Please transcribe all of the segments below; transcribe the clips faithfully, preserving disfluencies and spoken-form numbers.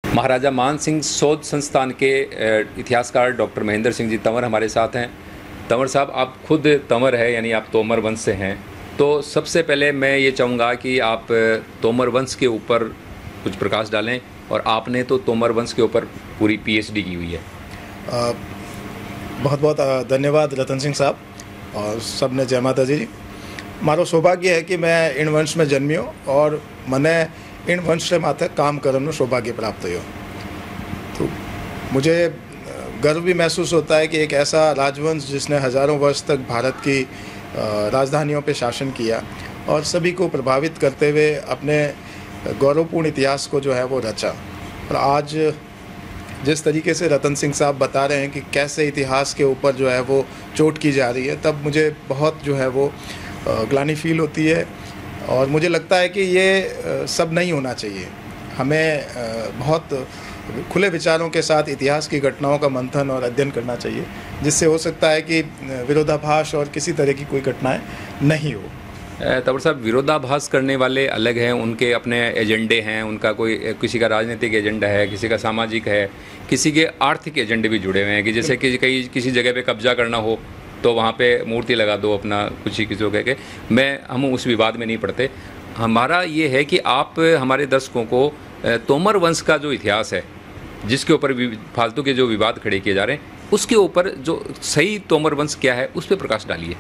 महाराजा मान सिंह शोध संस्थान के इतिहासकार डॉक्टर महेंद्र सिंह जी तंवर हमारे साथ हैं। तंवर साहब, आप खुद तंवर है, यानी आप तोमर वंश से हैं। तो सबसे पहले मैं ये चाहूँगा कि आप तोमर वंश के ऊपर कुछ प्रकाश डालें, और आपने तो तोमर वंश के ऊपर पूरी पीएचडी की हुई है। आ, बहुत बहुत धन्यवाद रतन सिंह साहब और सब ने जय माता जी। मारो सौभाग्य है कि मैं इन वंश में जन्मियो और मने इन वंश से माथे काम करने सौभाग्य प्राप्त हो। तो मुझे गर्व भी महसूस होता है कि एक ऐसा राजवंश जिसने हज़ारों वर्ष तक भारत की राजधानियों पे शासन किया और सभी को प्रभावित करते हुए अपने गौरवपूर्ण इतिहास को जो है वो रचा। और आज जिस तरीके से रतन सिंह साहब बता रहे हैं कि कैसे इतिहास के ऊपर जो है वो चोट की जा रही है, तब मुझे बहुत जो है वो ग्लानि फील होती है। और मुझे लगता है कि ये सब नहीं होना चाहिए। हमें बहुत खुले विचारों के साथ इतिहास की घटनाओं का मंथन और अध्ययन करना चाहिए, जिससे हो सकता है कि विरोधाभास और किसी तरह की कोई घटनाएं नहीं हो। तंवर साहब, विरोधाभास करने वाले अलग हैं, उनके अपने एजेंडे हैं। उनका कोई, किसी का राजनीतिक एजेंडा है, किसी का सामाजिक है, किसी के आर्थिक एजेंडे भी जुड़े हुए हैं कि जैसे कि कहीं किसी जगह पे कब्जा करना हो तो वहाँ पे मूर्ति लगा दो अपना, कुछ ही किसी को कह के। मैं हम उस विवाद में नहीं पड़ते। हमारा ये है कि आप हमारे दर्शकों को तोमर वंश का जो इतिहास है, जिसके ऊपर फालतू के जो विवाद खड़े किए जा रहे हैं, उसके ऊपर जो सही तोमर वंश क्या है उस पर प्रकाश डालिए।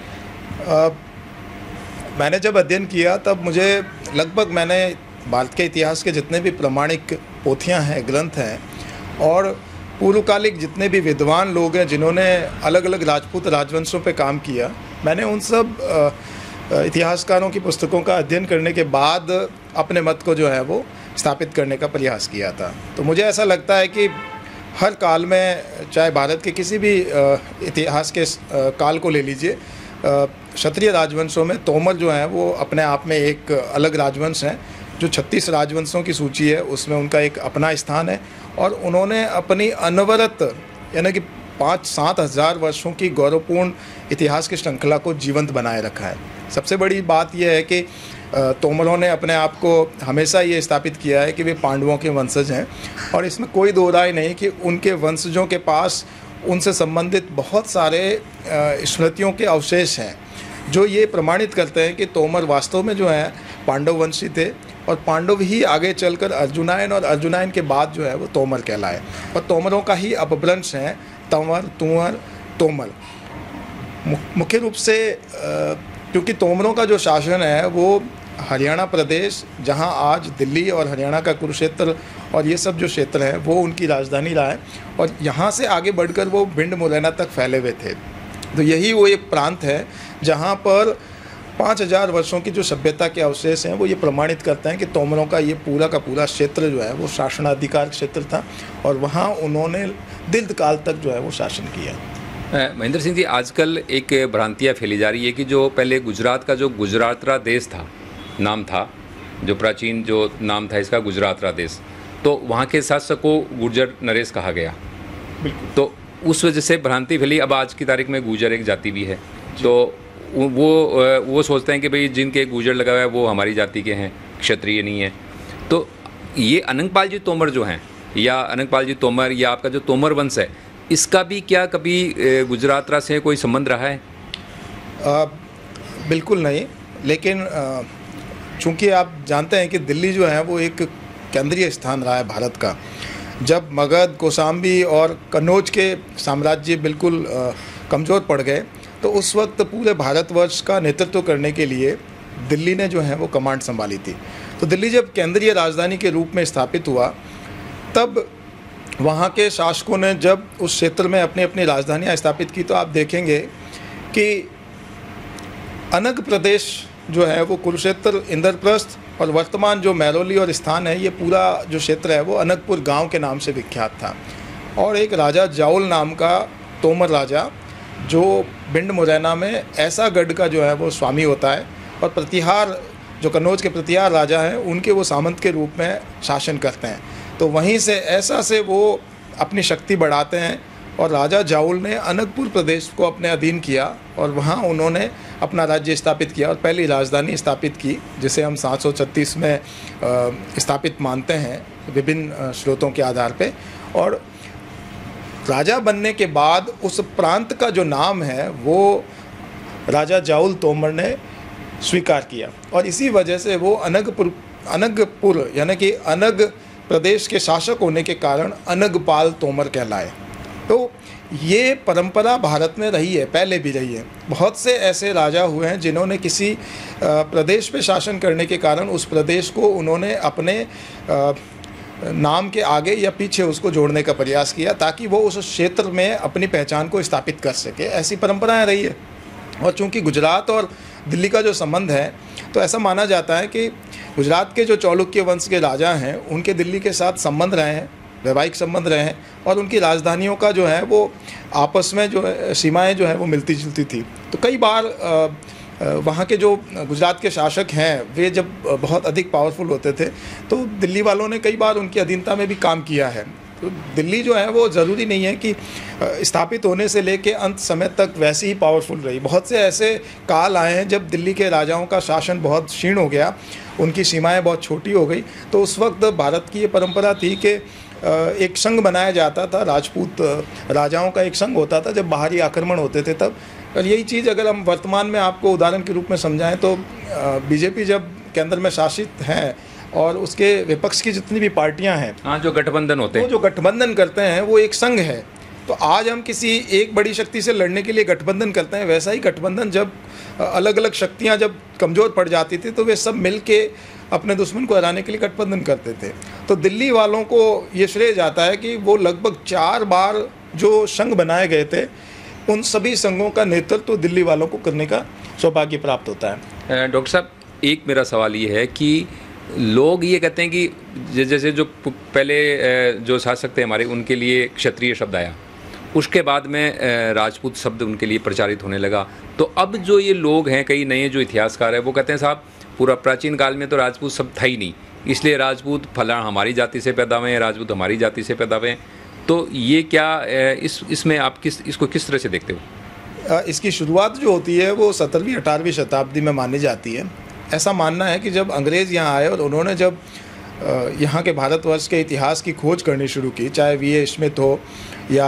मैंने जब अध्ययन किया तब मुझे लगभग मैंने भारत के इतिहास के जितने भी प्रमाणिक पोथियां हैं, ग्रंथ हैं और पूर्वकालिक जितने भी विद्वान लोग हैं जिन्होंने अलग अलग राजपूत राजवंशों पे काम किया, मैंने उन सब इतिहासकारों की पुस्तकों का अध्ययन करने के बाद अपने मत को जो है वो स्थापित करने का प्रयास किया था। तो मुझे ऐसा लगता है कि हर काल में, चाहे भारत के किसी भी इतिहास के काल को ले लीजिए, क्षत्रिय राजवंशों में तोमर जो हैं वो अपने आप में एक अलग राजवंश हैं। जो छत्तीस राजवंशों की सूची है उसमें उनका एक अपना स्थान है और उन्होंने अपनी अनवरत यानी कि पाँच सात हज़ार वर्षों की गौरवपूर्ण इतिहास की श्रृंखला को जीवंत बनाए रखा है। सबसे बड़ी बात यह है कि तोमरों ने अपने आप को हमेशा ये स्थापित किया है कि वे पांडवों के वंशज हैं, और इसमें कोई दो राय नहीं कि उनके वंशजों के पास उनसे संबंधित बहुत सारे स्मृतियों के अवशेष हैं जो ये प्रमाणित करते हैं कि तोमर वास्तव में जो है पांडव वंशी थे, और पांडव ही आगे चलकर अर्जुनायन और अर्जुनायन के बाद जो है वो तोमर कहलाए। और तोमरों का ही अपभ्रंश हैं तंवर, तुंवर, तोमर। मुख्य रूप से क्योंकि तोमरों का जो शासन है वो हरियाणा प्रदेश, जहां आज दिल्ली और हरियाणा का कुरुक्षेत्र और ये सब जो क्षेत्र हैं वो उनकी राजधानी रहा है, और यहाँ से आगे बढ़कर वो भिंड मुरैना तक फैले हुए थे। तो यही वो एक प्रांत है जहाँ पर पाँच हज़ार वर्षों की जो सभ्यता के अवशेष हैं वो ये प्रमाणित करते हैं कि तोमरों का ये पूरा का पूरा क्षेत्र जो है वो शासनाधिकार क्षेत्र था, और वहाँ उन्होंने दीर्घ काल तक जो है वो शासन किया। महेंद्र सिंह जी, आजकल एक भ्रांतियाँ फैली जा रही है कि जो पहले गुजरात का जो गुजरातरा देश था, नाम था, जो प्राचीन जो नाम था इसका गुजरातरा देश, तो वहाँ के शासक को गुर्जर नरेश कहा गया। बिल्कुल। तो उस वजह से भ्रांति फैली। अब आज की तारीख में गुर्जर एक जाति भी है, तो वो वो सोचते हैं कि भाई जिनके गुर्जर लगा हुआ है वो हमारी जाति के हैं, क्षत्रिय नहीं है। तो ये अनंगपाल जी तोमर जो हैं, या अनंगपाल जी तोमर, या आपका जो तोमर वंश है, इसका भी क्या कभी गुजरातरा से कोई संबंध रहा है? आ, बिल्कुल नहीं, लेकिन चूँकि आप जानते हैं कि दिल्ली जो है वो एक केंद्रीय स्थान रहा है भारत का। जब मगध, कौशाम्बी और कन्नौज के साम्राज्य बिल्कुल कमज़ोर पड़ गए, तो उस वक्त पूरे भारतवर्ष का नेतृत्व करने के लिए दिल्ली ने जो है वो कमांड संभाली थी। तो दिल्ली जब केंद्रीय राजधानी के रूप में स्थापित हुआ, तब वहाँ के शासकों ने जब उस क्षेत्र में अपनी अपनी राजधानियाँ स्थापित की, तो आप देखेंगे कि अनग प्रदेश जो है वो कुरुक्षेत्र, इंद्रप्रस्थ और वर्तमान जो मैरोली और स्थान है, ये पूरा जो क्षेत्र है वो अनगपुर गांव के नाम से विख्यात था। और एक राजा जाउल नाम का तोमर राजा, जो भिंड मुरैना में ऐसा गढ़ का जो है वो स्वामी होता है, और प्रतिहार जो कन्नौज के प्रतिहार राजा हैं उनके वो सामंत के रूप में शासन करते हैं। तो वहीं से ऐसा से वो अपनी शक्ति बढ़ाते हैं और राजा जाउल ने अनंतपुर प्रदेश को अपने अधीन किया और वहाँ उन्होंने अपना राज्य स्थापित किया और पहली राजधानी स्थापित की, जिसे हम सात सौ छत्तीस में स्थापित मानते हैं विभिन्न स्रोतों के आधार पे। और राजा बनने के बाद उस प्रांत का जो नाम है वो राजा जाउल तोमर ने स्वीकार किया और इसी वजह से वो अनगपुर अनगपुर यानी कि अनग प्रदेश के शासक होने के कारण अनगपाल तोमर कहलाए। तो ये परंपरा भारत में रही है, पहले भी रही है। बहुत से ऐसे राजा हुए हैं जिन्होंने किसी प्रदेश पे शासन करने के कारण उस प्रदेश को उन्होंने अपने नाम के आगे या पीछे उसको जोड़ने का प्रयास किया ताकि वो उस क्षेत्र में अपनी पहचान को स्थापित कर सके। ऐसी परंपराएं रही है। और चूंकि गुजरात और दिल्ली का जो संबंध है तो ऐसा माना जाता है कि गुजरात के जो चालुक्य वंश के राजा हैं उनके दिल्ली के साथ संबंध रहे हैं, वैवाहिक संबंध रहे हैं और उनकी राजधानियों का जो है वो आपस में जो है सीमाएं जो है वो मिलती जुलती थी। तो कई बार वहाँ के जो गुजरात के शासक हैं वे जब बहुत अधिक पावरफुल होते थे तो दिल्ली वालों ने कई बार उनकी अधीनता में भी काम किया है। तो दिल्ली जो है वो ज़रूरी नहीं है कि स्थापित होने से लेके अंत समय तक वैसे ही पावरफुल रही। बहुत से ऐसे काल आए हैं जब दिल्ली के राजाओं का शासन बहुत क्षीण हो गया, उनकी सीमाएं बहुत छोटी हो गई। तो उस वक्त भारत की ये परंपरा थी कि एक संघ बनाया जाता था, राजपूत राजाओं का एक संघ होता था जब बाहरी आक्रमण होते थे तब। और यही चीज़ अगर हम वर्तमान में आपको उदाहरण के रूप में समझाएं तो बीजेपी जब केंद्र में शासित हैं और उसके विपक्ष की जितनी भी पार्टियां हैं, हाँ, जो गठबंधन होते हैं, वो जो गठबंधन करते हैं वो एक संघ है। तो आज हम किसी एक बड़ी शक्ति से लड़ने के लिए गठबंधन करते हैं, वैसा ही गठबंधन जब अलग अलग शक्तियां जब कमज़ोर पड़ जाती थी तो वे सब मिल के अपने दुश्मन को हराने के लिए गठबंधन करते थे। तो दिल्ली वालों को ये श्रेय जाता है कि वो लगभग चार बार जो संघ बनाए गए थे उन सभी संघों का नेतृत्व तो दिल्ली वालों को करने का सौभाग्य प्राप्त होता है। डॉक्टर साहब, एक मेरा सवाल ये है कि लोग ये कहते हैं कि जैसे जो पहले जो शासक थे हमारे उनके लिए क्षत्रिय शब्द आया, उसके बाद में राजपूत शब्द उनके लिए प्रचारित होने लगा। तो अब जो ये लोग हैं, कई नए जो इतिहासकार हैं, वो कहते हैं साहब पूरा प्राचीन काल में तो राजपूत शब्द था ही नहीं, इसलिए राजपूत फला हमारी जाति से पैदा हुए हैं, राजपूत हमारी जाति से पैदा हुए हैं। तो ये क्या इस इसमें आप किस इसको किस तरह से देखते हो? इसकी शुरुआत जो होती है वो सत्रहवीं अठारहवीं शताब्दी में मानी जाती है। ऐसा मानना है कि जब अंग्रेज़ यहाँ आए और उन्होंने जब यहाँ के भारतवर्ष के इतिहास की खोज करनी शुरू की, चाहे वी ए स्मिथ हो या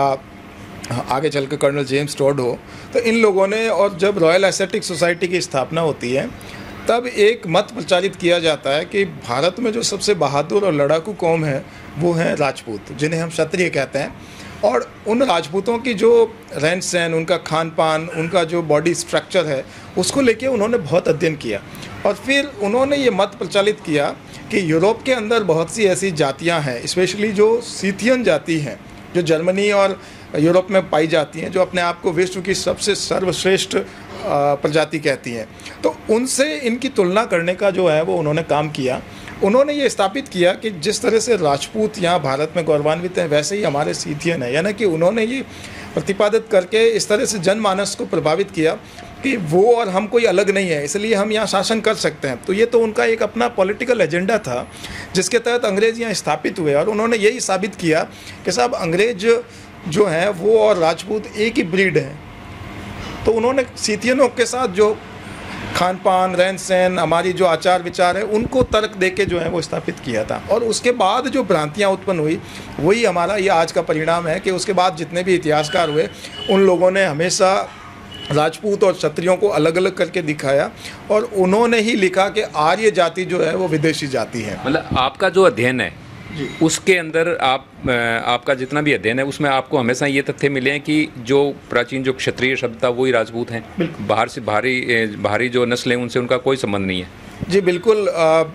आगे चल कर कर्नल जेम्स टॉड हो, तो इन लोगों ने, और जब रॉयल एस्थेटिक सोसाइटी की स्थापना होती है तब एक मत प्रचारित किया जाता है कि भारत में जो सबसे बहादुर और लड़ाकू कौम है वो हैं राजपूत, जिन्हें हम क्षत्रिय कहते हैं। और उन राजपूतों की जो रहन सहन, उनका खान पान, उनका जो बॉडी स्ट्रक्चर है, उसको लेके उन्होंने बहुत अध्ययन किया और फिर उन्होंने ये मत प्रचलित किया कि यूरोप के अंदर बहुत सी ऐसी जातियां हैं, स्पेशली जो सीथियन जाति हैं, जो जर्मनी और यूरोप में पाई जाती हैं, जो अपने आप को विश्व की सबसे सर्वश्रेष्ठ प्रजाति कहती हैं। तो उनसे इनकी तुलना करने का जो है वो उन्होंने काम किया। उन्होंने ये स्थापित किया कि जिस तरह से राजपूत यहाँ भारत में गौरवान्वित हैं वैसे ही हमारे सीथियन है, यानी कि उन्होंने ये प्रतिपादित करके इस तरह से जनमानस को प्रभावित किया कि वो और हम कोई अलग नहीं है, इसलिए हम यहाँ शासन कर सकते हैं। तो ये तो उनका एक अपना पॉलिटिकल एजेंडा था जिसके तहत अंग्रेज़ यहाँ स्थापित हुए और उन्होंने यही साबित किया कि साहब अंग्रेज जो हैं वो और राजपूत एक ही ब्रीड हैं। तो उन्होंने सीथियनों के साथ जो खान पान, रहन सहन, हमारी जो आचार विचार है, उनको तर्क दे के जो है वो स्थापित किया था। और उसके बाद जो भ्रांतियाँ उत्पन्न हुई वही हमारा ये आज का परिणाम है कि उसके बाद जितने भी इतिहासकार हुए उन लोगों ने हमेशा राजपूत और क्षत्रियों को अलग अलग करके दिखाया और उन्होंने ही लिखा कि आर्य जाति जो है वो विदेशी जाति है। मतलब आपका जो अध्ययन है उसके अंदर आप आपका जितना भी अध्ययन है उसमें आपको हमेशा ये तथ्य मिले हैं कि जो प्राचीन जो क्षत्रिय शब्द था वही राजपूत हैं, बाहर से बाहरी बाहरी जो नस्लें उनसे उनका कोई संबंध नहीं है। जी बिल्कुल। आ,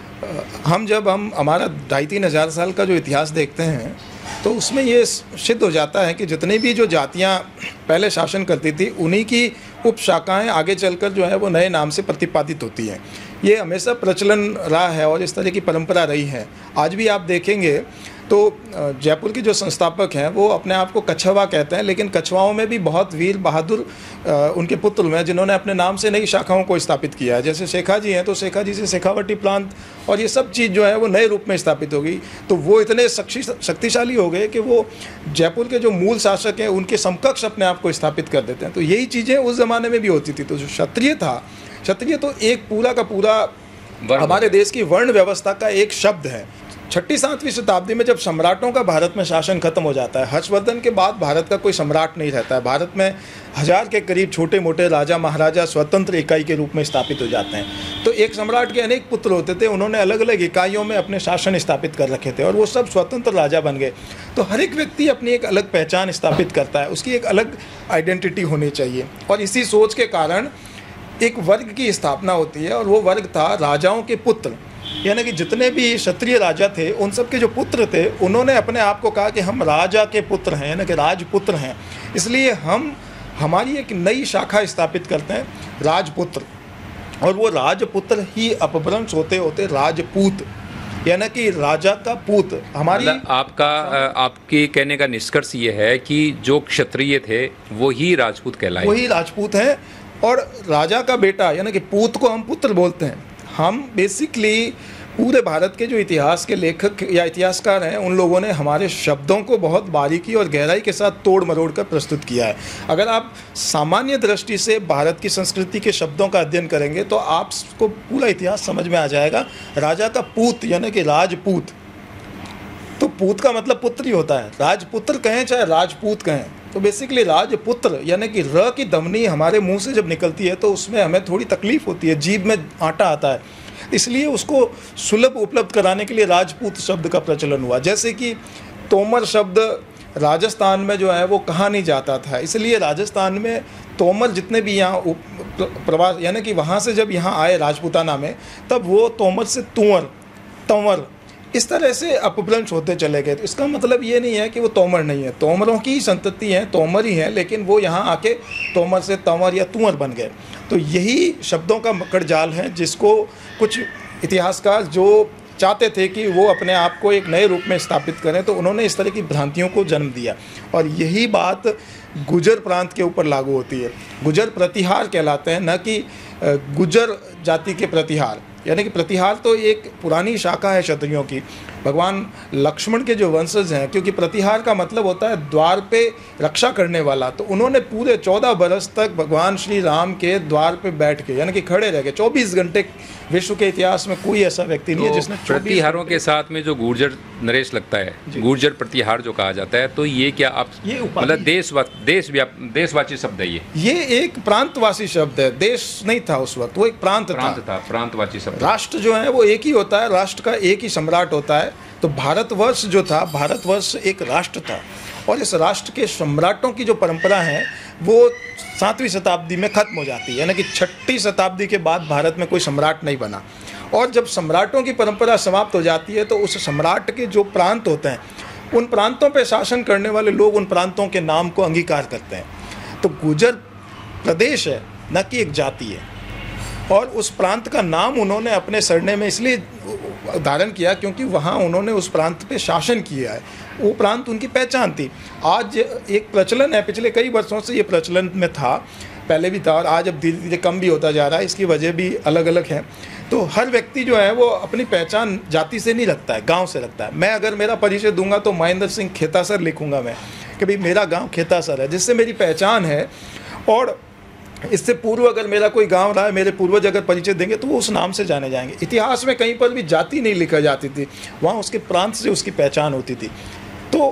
हम जब हम हमारा ढाई तीन हज़ार साल का जो इतिहास देखते हैं तो उसमें ये सिद्ध हो जाता है कि जितनी भी जो जातियाँ पहले शासन करती थी उन्हीं की उपशाखाएं आगे चलकर जो है वो नए नाम से प्रतिपादित होती हैं। ये हमेशा प्रचलन रहा है और इस तरह की परंपरा रही है। आज भी आप देखेंगे तो जयपुर के जो संस्थापक हैं वो अपने आप को कछवा कहते हैं, लेकिन कछवाओं में भी बहुत वीर बहादुर उनके पुत्र हैं जिन्होंने अपने नाम से नई शाखाओं को स्थापित किया है। जैसे शेखा जी हैं तो शेखा जी से शेखावटी प्रांत और ये सब चीज़ जो है वो नए रूप में स्थापित हो गई। तो वो इतने शक्तिशाली हो गए कि वो जयपुर के जो मूल शासक हैं उनके समकक्ष अपने आप को स्थापित कर देते हैं। तो यही चीज़ें उस ज़माने में भी होती थी। तो जो क्षत्रिय था, क्षत्रिय तो एक पूरा का पूरा हमारे देश की वर्ण व्यवस्था का एक शब्द है। छठी सातवीं शताब्दी में जब सम्राटों का भारत में शासन खत्म हो जाता है, हर्षवर्धन के बाद भारत का कोई सम्राट नहीं रहता है। भारत में हजार के करीब छोटे मोटे राजा महाराजा स्वतंत्र इकाई के रूप में स्थापित हो जाते हैं। तो एक सम्राट के अनेक पुत्र होते थे, उन्होंने अलग अलग इकाइयों में अपने शासन स्थापित कर रखे थे और वो सब स्वतंत्र राजा बन गए। तो हर एक व्यक्ति अपनी एक अलग पहचान स्थापित करता है, उसकी एक अलग आइडेंटिटी होनी चाहिए। और इसी सोच के कारण एक वर्ग की स्थापना होती है और वो वर्ग था राजाओं के पुत्र, यानी कि जितने भी क्षत्रिय राजा थे उन सब के जो पुत्र थे उन्होंने अपने आप को कहा कि हम राजा के पुत्र हैं, यानी कि राजपुत्र हैं, इसलिए हम हमारी एक नई शाखा स्थापित करते हैं राजपुत्र। और वो राजपुत्र ही अपभ्रंश होते होते राजपूत, यानी कि राजा का पूत। हमारी आपका आपके कहने का निष्कर्ष ये है कि जो क्षत्रिय थे वो ही राजपूत कहलाए, वही राजपूत हैं। और राजा का बेटा यानी कि पूत को हम पुत्र बोलते हैं। हम बेसिकली पूरे भारत के जो इतिहास के लेखक या इतिहासकार हैं उन लोगों ने हमारे शब्दों को बहुत बारीकी और गहराई के साथ तोड़ मरोड़ कर प्रस्तुत किया है। अगर आप सामान्य दृष्टि से भारत की संस्कृति के शब्दों का अध्ययन करेंगे तो आपको पूरा इतिहास समझ में आ जाएगा। राजा का पूत यानी कि राजपूत, तो पूत का मतलब पुत्र ही होता है। राजपुत्र कहें चाहे राजपूत कहें, तो बेसिकली राजपुत्र यानी कि र की ध्वनि हमारे मुंह से जब निकलती है तो उसमें हमें थोड़ी तकलीफ होती है, जीभ में आटा आता है, इसलिए उसको सुलभ उपलब्ध कराने के लिए राजपूत शब्द का प्रचलन हुआ। जैसे कि तोमर शब्द राजस्थान में जो है वो कहा नहीं जाता था, इसलिए राजस्थान में तोमर जितने भी यहाँ प्रवास यानी कि वहाँ से जब यहाँ आए राजपूताना में, तब वो तोमर से तुंवर तंवर इस तरह से अपभ्रंश होते चले गए। तो इसका मतलब ये नहीं है कि वो तोमर नहीं है, तोमरों की ही संतति हैं, तोमर ही हैं, लेकिन वो यहाँ आके तोमर से तंवर या तुंवर बन गए। तो यही शब्दों का मकड़ जाल है जिसको कुछ इतिहासकार जो चाहते थे कि वो अपने आप को एक नए रूप में स्थापित करें, तो उन्होंने इस तरह की भ्रांतियों को जन्म दिया। और यही बात गुजर प्रांत के ऊपर लागू होती है। गुजर प्रतिहार कहलाते हैं, न कि गुजर जाति के प्रतिहार। यानी कि प्रतिहार तो एक पुरानी शाखा है क्षत्रियों की। भगवान लक्ष्मण के जो वंशज हैं, क्योंकि प्रतिहार का मतलब होता है द्वार पे रक्षा करने वाला, तो उन्होंने पूरे चौदह बरस तक भगवान श्री राम के द्वार पे बैठ के यानी कि खड़े रह गए चौबीस घंटे। विश्व के इतिहास में कोई ऐसा व्यक्ति नहीं है जिसने प्रतिहारों के साथ में जो गुर्जर नरेश लगता है, गुर्जर प्रतिहार जो कहा जाता है, तो ये क्या आप ये मतलब देश देश देशवाची शब्द है? ये ये एक प्रांतवासी शब्द है, देश नहीं था उस वक्त, वो एक प्रांत प्रांत था, था प्रांतवाची शब्द। राष्ट्र जो है वो एक ही होता है, राष्ट्र का एक ही सम्राट होता है। तो भारतवर्ष जो था, भारतवर्ष एक राष्ट्र था और इस राष्ट्र के सम्राटों की जो परंपरा है वो सातवीं शताब्दी में खत्म हो जाती है, यानी कि छठी शताब्दी के बाद भारत में कोई सम्राट नहीं बना। और जब सम्राटों की परंपरा समाप्त हो जाती है तो उस सम्राट के जो प्रांत होते हैं, उन प्रांतों पर शासन करने वाले लोग उन प्रांतों के नाम को अंगीकार करते हैं। तो गुजर प्रदेश है, न कि एक जाति है। और उस प्रांत का नाम उन्होंने अपने सरने में इसलिए धारण किया क्योंकि वहाँ उन्होंने उस प्रांत पे शासन किया है, वो प्रांत उनकी पहचान थी। आज एक प्रचलन है, पिछले कई वर्षों से ये प्रचलन में था, पहले भी था और आज अब धीरे धीरे कम भी होता जा रहा है। इसकी वजह भी अलग अलग है। तो हर व्यक्ति जो है वो अपनी पहचान जाति से नहीं रखता है, गाँव से रखता है। मैं अगर मेरा परिचय दूंगा तो महेंद्र सिंह खेतासर लिखूंगा मैं कि भाई मेरा गाँव खेतासर है, जिससे मेरी पहचान है। और इससे पूर्व अगर मेरा कोई गांव रहा है, मेरे पूर्वज अगर परिचय देंगे तो वो उस नाम से जाने जाएंगे। इतिहास में कहीं पर भी जाति नहीं लिखा जाती थी, वहाँ उसके प्रांत से उसकी पहचान होती थी। तो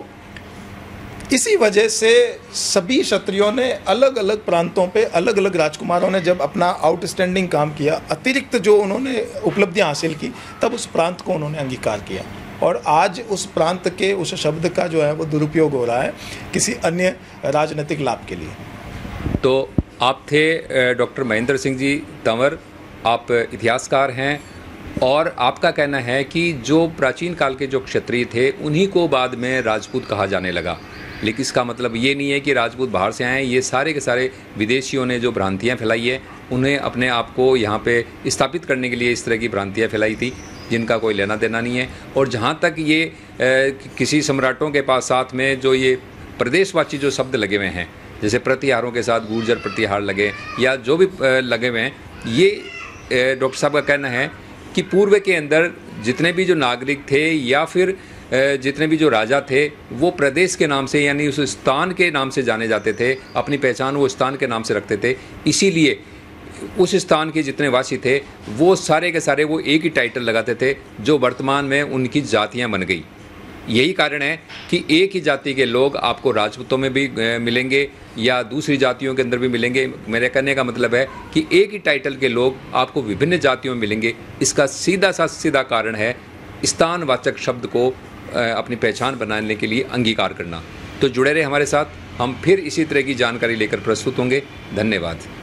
इसी वजह से सभी क्षत्रियों ने अलग अलग प्रांतों पे अलग अलग राजकुमारों ने जब अपना आउटस्टैंडिंग काम किया, अतिरिक्त जो उन्होंने उपलब्धियाँ हासिल की, तब उस प्रांत को उन्होंने अंगीकार किया। और आज उस प्रांत के उस शब्द का जो है वो दुरुपयोग हो रहा है किसी अन्य राजनीतिक लाभ के लिए। तो आप थे डॉक्टर महेंद्र सिंह जी तंवर, आप इतिहासकार हैं और आपका कहना है कि जो प्राचीन काल के जो क्षत्रिय थे उन्हीं को बाद में राजपूत कहा जाने लगा। लेकिन इसका मतलब ये नहीं है कि राजपूत बाहर से आए, ये सारे के सारे विदेशियों ने जो भ्रांतियाँ फैलाई है उन्हें अपने आप को यहाँ पे स्थापित करने के लिए इस तरह की भ्रांतियाँ फैलाई थी। जिनका कोई लेना देना नहीं है। और जहाँ तक ये ए, किसी सम्राटों के पास साथ में जो ये प्रदेशवाची जो शब्द लगे हुए हैं, जैसे प्रतिहारों के साथ गुर्जर प्रतिहार लगे या जो भी ए, लगे हुए हैं, ये डॉक्टर साहब का कहना है कि पूर्व के अंदर जितने भी जो नागरिक थे या फिर जितने भी जो राजा थे वो प्रदेश के नाम से यानी उस स्थान के नाम से जाने जाते थे, अपनी पहचान वो स्थान के नाम से रखते थे। इसीलिए उस स्थान के जितने वासी थे वो सारे के सारे वो एक ही टाइटल लगाते थे, जो वर्तमान में उनकी जातियां बन गई। यही कारण है कि एक ही जाति के लोग आपको राजपूतों में भी मिलेंगे या दूसरी जातियों के अंदर भी मिलेंगे। मेरे कहने का मतलब है कि एक ही टाइटल के लोग आपको विभिन्न जातियों में मिलेंगे। इसका सीधा सा सीधा कारण है स्थानवाचक शब्द को अपनी पहचान बनाने के लिए अंगीकार करना। तो जुड़े रहे हमारे साथ, हम फिर इसी तरह की जानकारी लेकर प्रस्तुत होंगे। धन्यवाद।